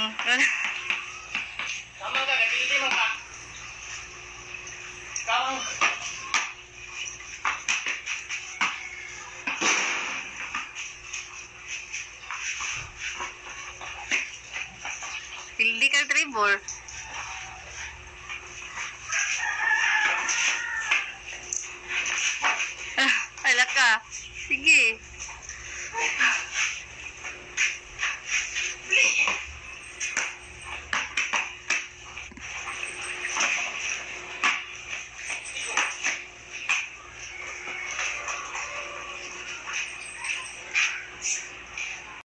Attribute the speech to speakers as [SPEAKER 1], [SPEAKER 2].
[SPEAKER 1] Tama ka, gagiliti mo ka. Kamang.
[SPEAKER 2] Hindi ka Trevor.